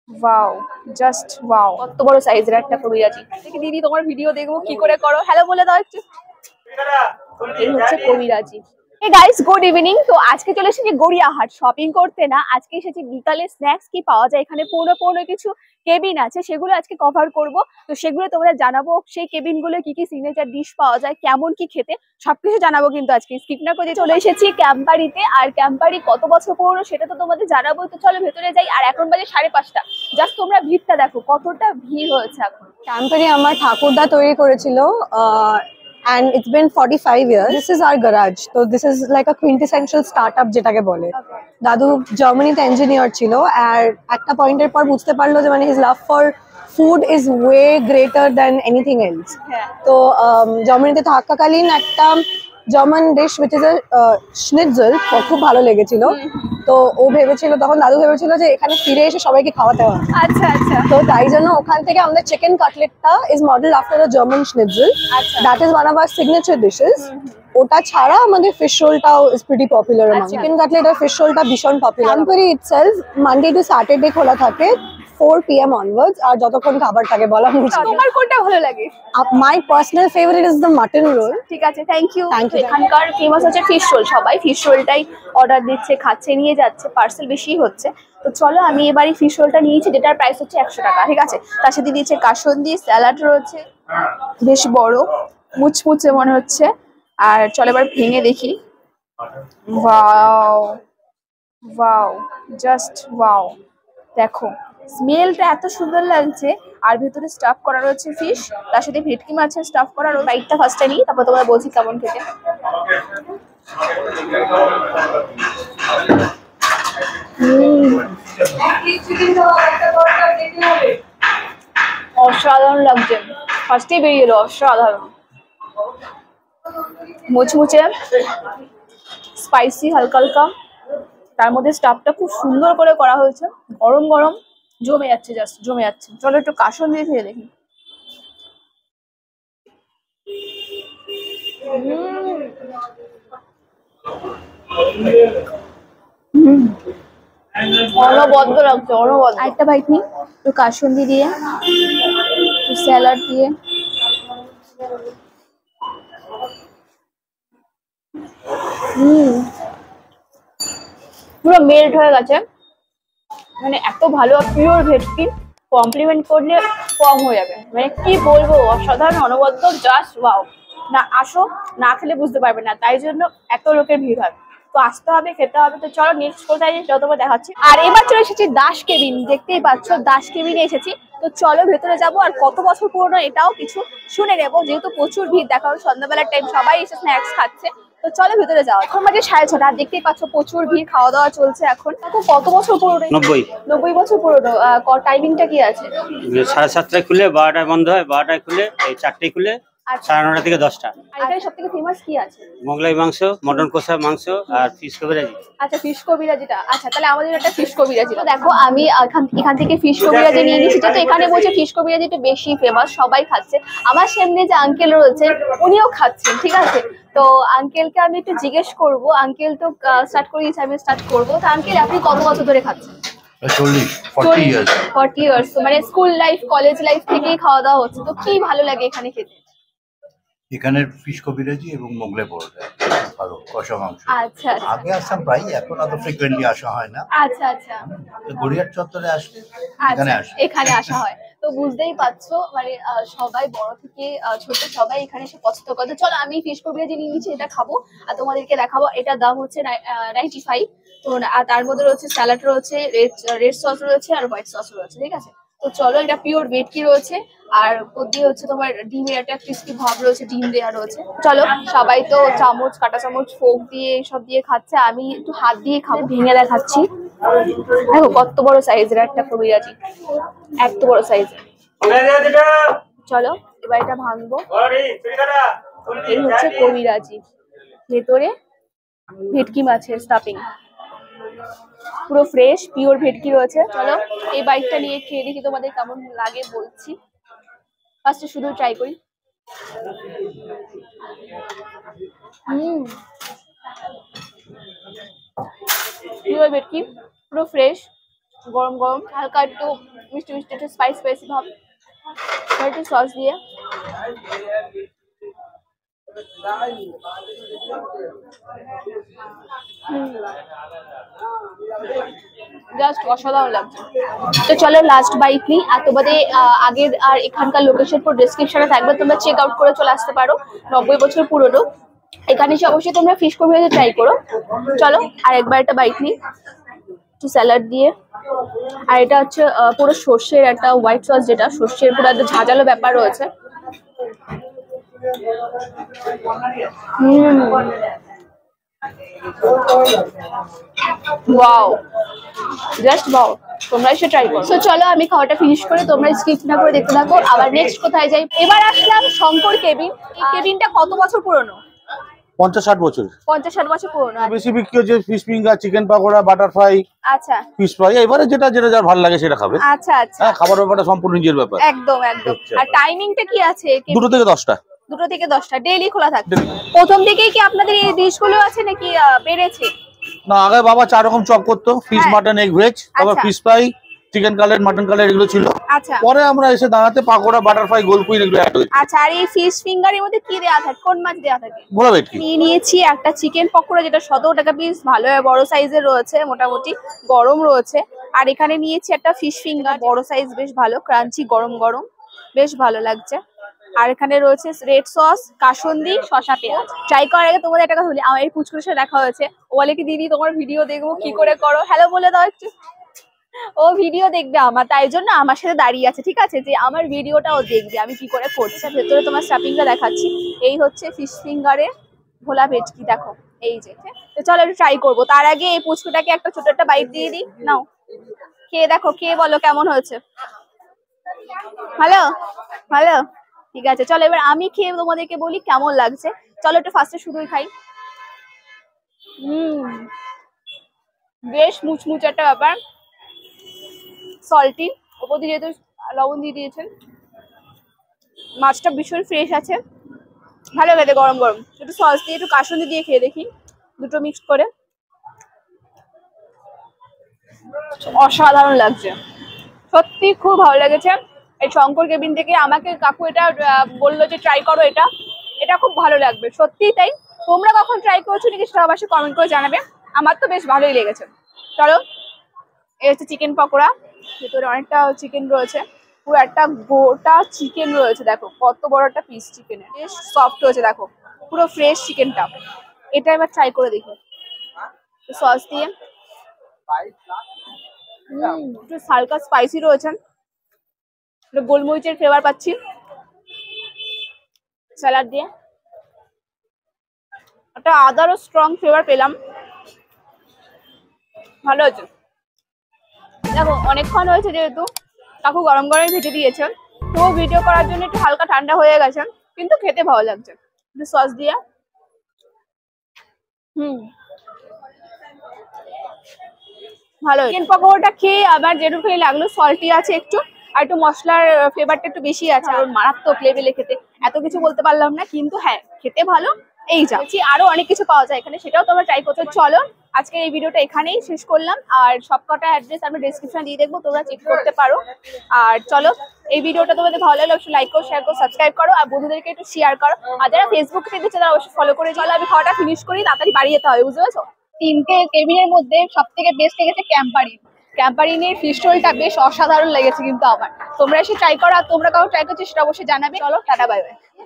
Wow, just wow, কত বড় সাইজের একটা কবিরাজি। দেখি দিদি তোমার ভিডিও দেখবো কি করে করো, হ্যালো বলে দাও একটু। এই হচ্ছে কবিরাজি। Hey guys, good evening. তো আজকে চলে এসেছি গড়িয়াহাট শপিং করতে, না আজকে এসেছি বিকালে স্ন্যাক্স কি পাওয়া যায় এখানে। পুরো পুরো কিছু কেবিন আছে, সেগুলো আজকে কভার করব। তো সেগুলো তোমরা জানাবো, সেই কেবিন গুলো কি কি সিগনেচার ডিশ পাওয়া যায়, কেমন কি খেতে, সবকিছু জানাবো কিন্তু আজকে। স্কিপ না করে চলে এসেছি ক্যাম্পারিতে। আর ক্যাম্পারি কত বছর পুরনো সেটা তো তোমাদের জানাবো। তো চলো ভেতরে যাই। আর এখন বাজে 5:30। জাস্ট তোমরা ভিড়টা দেখো, কতটা ভিড় হয়েছে এখন। ক্যাম্পারি আমার ঠাকুরদা তৈরি করেছিল, and it's been 45 years. This is our garage. So this is like a quintessential startup যেটাকে বলে। দাদু জার্মানিতে ইঞ্জিনিয়ার ছিল, আর একটা পয়েন্টের পর বুঝতে পারলো যে মানে his love for food is way greater than anything else. তো জার্মানিতে থাকাকালীন একটা German dish which is a schnitzel খুব ভালো লেগেছিল। তো ও ভেবেছিল, তখন দাদু ভেবেছিল যে এখানে ফিরে এসে সবাইকে খাওয়াতে হবে। আচ্ছা আচ্ছা। তো তাই জন্য ওখান থেকে আমাদের চিকেন কাটলেটটা is model after a German schnitzel. That is one of our signature dishes. ওটা ছাড়া আমাদের ফিশ রোলটাও is pretty popular. Chicken cutlet আর ফিশ রোলটা ভীষণ popular. Campari itself Monday to Saturday খোলা থাকে 4 PM onwards, আর যতক্ষণ খাবার থাকে বলা মুশকিল। তোমার কোনটা ভালো লাগে? My personal favourite is the mutton roll. ঠিক আছে, থ্যাংক ইউ। এখানকার ফেমাস হচ্ছে ফিশ রোল, সবাই ফিশ রোলটাই অর্ডার দিচ্ছে, খাচ্ছে, নিয়ে যাচ্ছে, পার্সেল বেশি হচ্ছে। তো চলো, আমি এবারে ফিশ রোলটা নিয়েছি, যেটার প্রাইস হচ্ছে 100 টাকা। ঠিক আছে, তার সাথে দিয়েছে কাসন্দি, স্যালাড রয়েছে বেশ বড়, মুচমুচে মনে হচ্ছে। আর চলো এবার ভেঙে দেখি। ওয়াও ওয়াও, জাস্ট ওয়াও, দেখো স্মেলটা এত সুন্দর লাগছে। আর ভেতরে স্টাফ করা রয়েছে ফিশ, তার সাথে ভেটকি মাছের স্টাফ করা রয়েছে। বাইটটা ফার্স্টে নিই, তারপর তোমরা বলছি কেমন খেতে। অসাধারণ লাগছে, ফার্স্টেই বেরিয়ে এলো, অসাধারণ। মুচমুচে, স্পাইসি, হালকা হালকা, তার মধ্যে স্টাফটা খুব সুন্দর করে করা হয়েছে। গরম গরম জমে যাচ্ছে, জাস্ট জমে যাচ্ছে। চলো একটু কাসন দিয়ে খেয়ে দেখি। অনবদ্য লাগছে, অনবদ্য। আরেকটা বাইট নি, একটু কাসন্দি দিয়ে, একটু স্যালাড দিয়ে। পুরো মেল্ট হয়ে গেছে, মানে এত ভালো পিওর ভেটকি, কমপ্লিমেন্ট করলে কম হয়ে যাবে। মানে কি বলবো, অসাধারণ, অনবদ্য, জাস্ট ওয়াও। না আসো, না খেলে বুঝতে পারবে না, তাই জন্য এত লোকের ভিড় হয়। তো আসতে হবে, খেতে হবে। তো চলো নেক্সট কোথায় যাই সেটা তোমার দেখাচ্ছি। আর এবার চলে এসেছি দাস কেবিন, দেখতেই পাচ্ছ দাস কেবিনে এসেছি। তো চলো ভেতরে যাবো, আর কত বছর পুরনো এটাও কিছু শুনে নেবো, যেহেতু প্রচুর ভিড়। দেখা হলো সন্ধ্যাবেলার টাইম, সবাই এসে স্ন্যাক্স খাচ্ছে। তো চলো ভেতরে যাও। এখন বাজে 6:30, আর দেখতেই পাচ্ছ প্রচুর ভিড়, খাওয়া দাওয়া চলছে এখন। কত বছর পুরনো? 90 বছর পুরনো। টাইমিংটা কি আছে? 7:30টায় খুলে 12টায় বন্ধ হয়, 12টায় খুলে, এই 4টায় খুলে 9:30 থেকে 10টা। আর এখানে সবথেকে ফেমাস কি আছে? মোগলাই মাংস, মটন কষা মাংস, আর ফিশ কবিরাজি। আচ্ছা, ফিশ কবিরাজিটা। আচ্ছা, তাহলে আমাদের একটা ফিশ কবিরাজি। তো দেখো, আমি এখান থেকে ফিশ কবিরাজি নিয়ে নিয়েছি। তো এখানে বলছে ফিশ কবিরাজিটা বেশি ফেমাস, সবাই খাচ্ছে। আমার সামনে যে আঙ্কেল রয়েছে উনিও খাচ্ছেন। ঠিক আছে, তো আঙ্কেলকে আমি একটু জিজ্ঞেস করবো। আঙ্কেল তো স্টার্ট করে দিয়েছে, আমি স্টার্ট করবো। তো আঙ্কেল, আপনি কত বছর ধরে খাচ্ছেন? 40 ইয়ার্স। তো মানে স্কুল লাইফ, কলেজ লাইফ থেকেই খাওয়া দাওয়া হচ্ছে। তো কি ভালো লাগে এখানে খেতে? এখানের ফিশ কবিরাজি এবং মোগলাই পরোটা ভালো, কষা মাংস। আচ্ছা, আগে আসতাম প্রায়, এখন অত ফ্রিকোয়েন্টলি আসা হয় না। আচ্ছা আচ্ছা। তো গড়িয়ার চত্বরে আসলে এখানে আসা হয়। তো বুঝতেই পারছো, মানে সবাই বড় থেকে ছোট সবাই এখানে এসে পছন্দ করে। চলো, আমি ফিশ কবিরাজি নিয়ে নিচ্ছি, এটা খাবো আর তোমাদেরকে দেখাবো। এটার দাম হচ্ছে 95। তো আর তার মধ্যে রয়েছে স্যালাড রয়েছে, রেড সস রয়েছে, আর হোয়াইট সস রয়েছে। ঠিক আছে, তো চলো, এটা পিওর ভেটকি রয়েছে। আর দিয়ে হচ্ছে তোমার ডিমের একটা ক্রিস্পি ভাব রয়েছে, ডিম দেওয়া রয়েছে। চলো, সবাই তো চামচ, কাটা চামচ, ফোক দিয়ে সব দিয়ে খাচ্ছে, আমি একটু হাত দিয়ে খাবো। ভেঙে দেখাচ্ছি। দেখো কত বড় সাইজের একটা কবিরাজি, এত বড় সাইজের। চলো এবার এটা ভাঙবো। এই হচ্ছে কবিরাজি, ভেতরে ভেটকি মাছের স্টাফিং, পুরো ফ্রেশ পিওর ভেটকি রয়েছে। চলো এই বাইকটা নিয়ে খেয়ে দেখি তোমাদের কেমন লাগে বলছি। ফার্স্টে শুধু ট্রাই করি। পিওর ভেটকি, পুরো ফ্রেশ, গরম গরম, হালকা একটু মিষ্টি মিষ্টি একটু স্পাইসি ভাব, একটু সস দিয়ে জাস্ট অসাধারণ লাগছে। তো চলো লাস্ট বাইট নিই, আর তোমাদের আগের আর এখানকার লোকেশন পুরো ডেসক্রিপশনে থাকবে, তোমরা চেক আউট করে চলে আসতে পারো। 90 বছর পুরনো, এখানে এসে অবশ্যই তোমরা ফিশ কর্বিরাজি ট্রাই করো। চলো আর একবার একটা বাইট নিই একটু স্যালাড দিয়ে। আর এটা হচ্ছে পুরো সর্ষের একটা হোয়াইট সস, যেটা সর্ষের পুরো একটা ঝাঁঝালো ব্যাপার রয়েছে। ওয়াও, জাস্ট ওয়াও, তোমরা এসে ট্রাই করো। তো চলো আমি খাওয়াটা ফিনিশ করে, তোমরা স্কিপ না করে দেখতে থাকো। আবার নেক্সট কোথায় যাই, এবার আসলাম শঙ্কর কেবিন। এই কেবিনটা কত বছর পুরনো? 50-60 বছর। 50-60 বছর পুরনো। বেশি বিক্রি হচ্ছে fish finger, chicken pakora, butter fry, আচ্ছা ফিশ ফ্রাই। এবারে যেটা যার ভালো লাগে সেটা খাবে। আচ্ছা আচ্ছা, হ্যাঁ, খাবার ব্যাপারটা সম্পূর্ণ নিজের ব্যাপার। একদম একদম। আর টাইমিংটা কি আছে? 2টো থেকে 10টা। 2টো থেকে 10টা ডেইলি খোলা থাকে? প্রথম থেকেই কি আপনাদের এই ডিশগুলো আছে নাকি বেড়েছে? না, আগে বাবা 4 রকম চপ করতো, ফিশ, হ্যাঁ। মাটন, এগ, ভেজ, তারপর আচ্ছা। Fish fry, chicken cutlet, mutton cutlet এগুলো ছিল। আচ্ছা পরে আমরা এসে দাঁড়াতে পাকোড়া, বাটার ফ্রাই, গোলপুরি এগুলো অ্যাড হয়েছে। আচ্ছা। আর এই ফিশ ফিঙ্গারের মধ্যে কি দেওয়া থাকে, কোন মাছ দেওয়া থাকে? ভোলা ভেটকি। নিয়ে নিয়েছি একটা চিকেন পকোড়া, যেটা 17 টাকা পিস, ভালো বড় সাইজের রয়েছে, মোটামুটি গরম রয়েছে। আর এখানে নিয়েছি একটা ফিশ ফিঙ্গার, বড় সাইজ, বেশ ভালো ক্রাঞ্চি, গরম গরম, বেশ ভালো লাগছে। আর এখানে রয়েছে রেড সস, কাসুন্দি, শসা, পেঁয়াজ। ট্রাই করার আগে তোমাদের একটা কথা বলি, আমার এই পুচকুর সাথে দেখা হয়েছে, ও বলে কি দিদি তোমার ভিডিও দেখবো, কি করে করো, হ্যালো বলে দাও একটু। ও ভিডিও দেখবে আমার, তাই জন্য আমার সাথে দাঁড়িয়ে আছে, ঠিক আছে, যে আমার ভিডিওটা ও দেখবে আমি কি করে করছি। ভেতরে তোমার স্টাফিংটা দেখাচ্ছি। এই হচ্ছে ফিশ ফিঙ্গারে ভোলা ভেটকি, দেখো এই যে। তো চলো একটু ট্রাই করবো, তার আগে এই পুচকুটাকে একটা ছোট একটা বাইট দিয়ে দিই। নাও খেয়ে দেখো, খেয়ে বলো কেমন হয়েছে। ভালো ভালো, ঠিক আছে। চলো এবার আমি খেয়ে তোমাদেরকে বলি কেমন লাগছে। চলো একটু ফার্স্টে শুধুই খাই। বেশ মুচমুচ একটা ব্যাপার, সল্টি, ওপর দিয়ে যেহেতু লবণ দিয়ে দিয়েছেন। মাছটা ভীষণ ফ্রেশ আছে, ভালো খেতে, গরম গরম। একটু সস দিয়ে একটু কাসুন্দি দিয়ে খেয়ে দেখি, দুটো মিক্স করে। অসাধারণ লাগছে, সত্যি খুব ভালো লেগেছে। এই শঙ্কর কেবিন থেকে আমাকে কাকু এটা বললো যে ট্রাই করো, এটা এটা খুব ভালো লাগবে, সত্যিই তাই। তোমরা কখন ট্রাই করছো নাকি সেটা অবশ্যই কমেন্ট করে জানাবে, আমার তো বেশ ভালোই লেগেছে। চলো, এই হচ্ছে চিকেন পকোড়া, ভেতরে অনেকটা চিকেন রয়েছে, পুরো একটা গোটা চিকেন রয়েছে, দেখো কত বড় একটা পিস চিকেনের, বেশ সফট হয়েছে, দেখো পুরো ফ্রেশ চিকেনটা। এটা এবার ট্রাই করে দেখো সস দিয়ে। একটু হালকা স্পাইসি রয়েছে, গোলমরিচের ফ্লেভার পাচ্ছি। স্যালাড দিয়ে একটা আদারও স্ট্রং ফ্লেভার পেলাম, ভালো হয়েছে। দেখো অনেকক্ষণ হয়েছে যেহেতু কাকু গরম গরম ভেজে দিয়েছে, তো ভিডিও করার জন্য একটু হালকা ঠান্ডা হয়ে গেছে, কিন্তু খেতে ভালো লাগছে। একটু সস দিয়ে ভালো। চিকেন পকোড়াটা খেয়ে আমার যেটুকুই লাগলো, সল্টি আছে একটু, আর একটু মশলার ফ্লেভারটা একটু বেশি আছে, আর মারাত্মক লেভেলে খেতে। এত কিছু বলতে পারলাম না, কিন্তু হ্যাঁ খেতে ভালো। এই যা আরো অনেক কিছু পাওয়া যায় এখানে, সেটাও তোমরা ট্রাই করতে। চলো আজকে এই ভিডিওটা এখানেই শেষ করলাম, আর সবকটা অ্যাড্রেস আমি ডেসক্রিপশন দিয়ে দেখবো, তোমরা চেক করতে পারো। আর চলো, এই ভিডিওটা তোমাদের ভালো লাগলে অবশ্যই লাইক করো, শেয়ার করো, সাবস্ক্রাইব করো, আর বন্ধুদেরকে একটু শেয়ার করো। আর যারা ফেসবুক থেকে দেখছে তারা অবশ্যই ফলো করে। চলো আমি খাওয়াটা ফিনিশ করি, তাড়াতাড়ি বাড়ি যেতে হবে, বুঝতে পারছো। 3টে কেবিনের মধ্যে সব থেকে বেস্ট লেগেছে ক্যাম্পারিন। ক্যাম্পারিনের ফিশ রোলটা বেশ অসাধারণ লেগেছে কিন্তু আমার। তোমরা এসে ট্রাই করো, আর তোমরা কারো ট্রাই করছো সেটা অবশ্যই জানাবে। চলো টাটা, বাই বাই।